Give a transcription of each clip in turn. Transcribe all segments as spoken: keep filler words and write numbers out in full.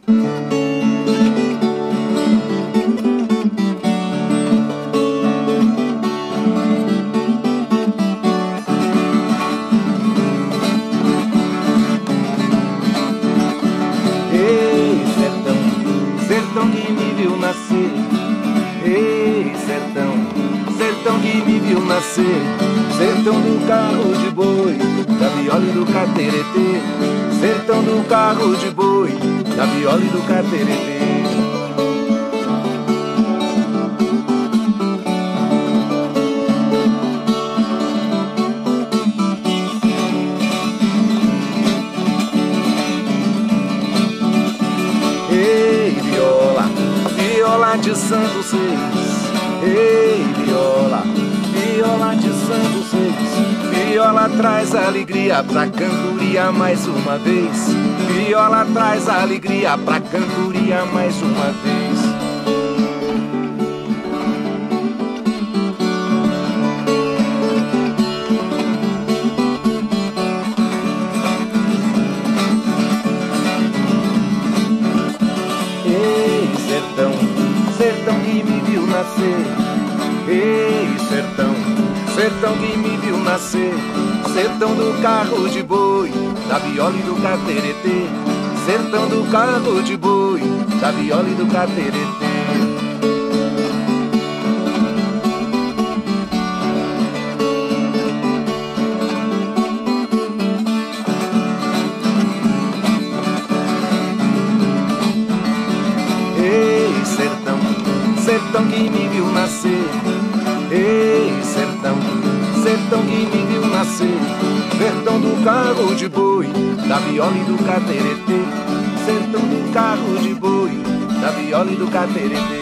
Ei, sertão, sertão que me viu nascer. Ei, sertão, sertão que me viu nascer. Sertão do carro de boi, da viola e do cateretê. Sertão do carro de boi, da viola e do cateretê. Ei, viola, viola de Santo Seis. Ei, viola, viola de Santo Seis. Viola traz alegria pra cantoria mais uma vez. Viola traz alegria pra cantoria mais uma vez. Ei, sertão, sertão que me viu nascer. Ei, sertão, sertão que me viu nascer. Sertão do carro de boi, da viola e do cateretê. Sertão do carro de boi, da viola e do cateretê. Ei, sertão, sertão que me viu nascer. Ei, sertão, sertão que me viu nascer. Sertão do carro de boi, da viola e do cateretê. Sertão do carro de boi, da viola e do cateretê.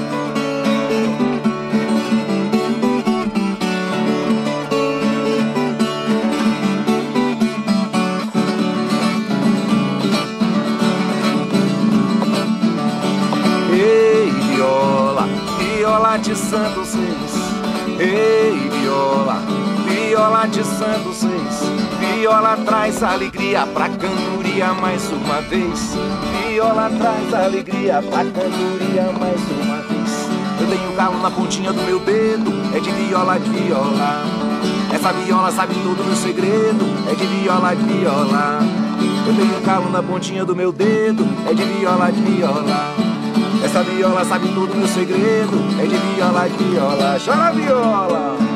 Ei, viola, viola de Santo Seis. Ei, viola, viola de Santo Seis. Viola traz alegria pra cantoria mais uma vez. Viola traz alegria pra cantoria mais uma vez. Eu tenho calo na pontinha do meu dedo, é de viola, de viola. Essa viola sabe todo o meu segredo, é de viola, de viola. Eu tenho calo na pontinha do meu dedo, é de viola, de viola. Essa viola sabe todo o meu segredo, é de viola, de viola. Chora, viola!